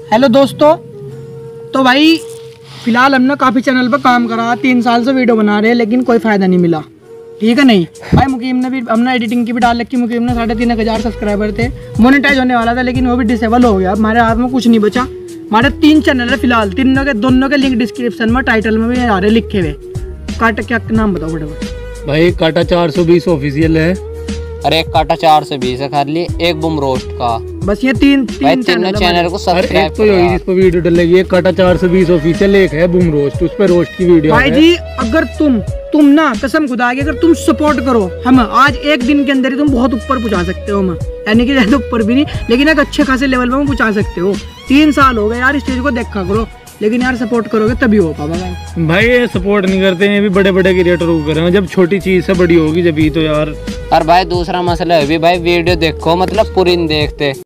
Hello दोस्तों, तो भाई फिलहाल हमने काफ़ी चैनल पर काम करा, 3 साल से वीडियो बना रहे हैं लेकिन कोई फ़ायदा नहीं मिला। ठीक है नहीं भाई, मुकीम ने भी हमने एडिटिंग की भी डाल रखी। मुकीम ने 3,500 सब्सक्राइबर थे, मोनेटाइज होने वाला था लेकिन वो भी डिसेबल हो गया। हमारे हाथ में कुछ नहीं बचा। हमारे 3 चैनल है फिलहाल, दोनों के लिंक डिस्क्रिप्शन में टाइटल में भी आ रहे लिखे हुए। काटा क्या नाम बताओ फटाफट भाई? काटा 420 ऑफिशियल है। अरे एक काटा 420 है खाली, एक बुम रोस्ट का। बस ये तीन चैनल को सब्सक्राइब तो यही जिस पर वीडियो डलेगी। एक काटा 420 ऑफिशियल, एक है बुम रोस्ट, उस पर रोस्ट की वीडियो भाई जी। अगर तुम ना कसम खुदा की, अगर तुम सपोर्ट करो हम आज एक दिन के अंदर ही तुम बहुत ऊपर पहुंचा सकते हो। हम यानी कि ज्यादा ऊपर भी नहीं लेकिन एक अच्छे खासे लेवल पर पहुंचा सकते हो। 3 साल हो गए यार इस चीज को देखा करो, लेकिन यार सपोर्ट करोगे तभी हो पाएगा। भाई ये सपोर्ट नहीं करते हैं, ये भी बड़े बड़े क्रिएटर को कर रहे हैं। जब छोटी चीज से बड़ी होगी जब ही तो यार। और भाई दूसरा मसला है भी भाई, वीडियो देखो मतलब पूरी नहीं देखते।